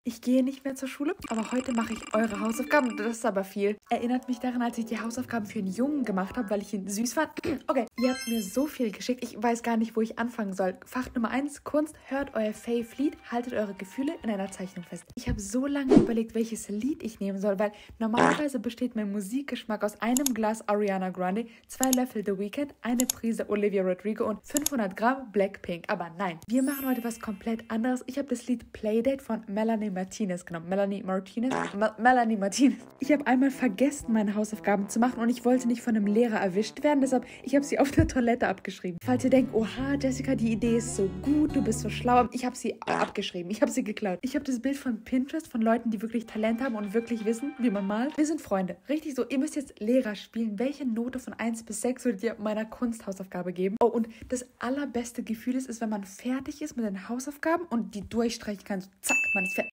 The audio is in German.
Ich gehe nicht mehr zur Schule, aber heute mache ich eure Hausaufgaben. Das ist aber viel. Erinnert mich daran, als ich die Hausaufgaben für einen Jungen gemacht habe, weil ich ihn süß fand. Okay, ihr habt mir so viel geschickt. Ich weiß gar nicht, wo ich anfangen soll. Fach Nummer 1, Kunst. Hört euer Fave-Lied, haltet eure Gefühle in einer Zeichnung fest. Ich habe so lange überlegt, welches Lied ich nehmen soll, weil normalerweise besteht mein Musikgeschmack aus einem Glas Ariana Grande, 2 Löffel The Weeknd, eine Prise Olivia Rodrigo und 500 Gramm Blackpink. Aber nein, wir machen heute was komplett anderes. Ich habe das Lied Playdate von Melanie Martinez genommen. Melanie Martinez. Ich habe einmal vergessen, meine Hausaufgaben zu machen und ich wollte nicht von einem Lehrer erwischt werden, deshalb ich habe sie auf der Toilette abgeschrieben. Falls ihr denkt, oha, Jessica, die Idee ist so gut, du bist so schlau, ich habe sie abgeschrieben. Ich habe sie geklaut. Ich habe das Bild von Pinterest von Leuten, die wirklich Talent haben und wirklich wissen, wie man malt. Wir sind Freunde. Richtig so. Ihr müsst jetzt Lehrer spielen. Welche Note von 1 bis 6 würdet ihr meiner Kunsthausaufgabe geben? Oh, und das allerbeste Gefühl ist, wenn man fertig ist mit den Hausaufgaben und die durchstreichen kann. So, zack, man ist fertig.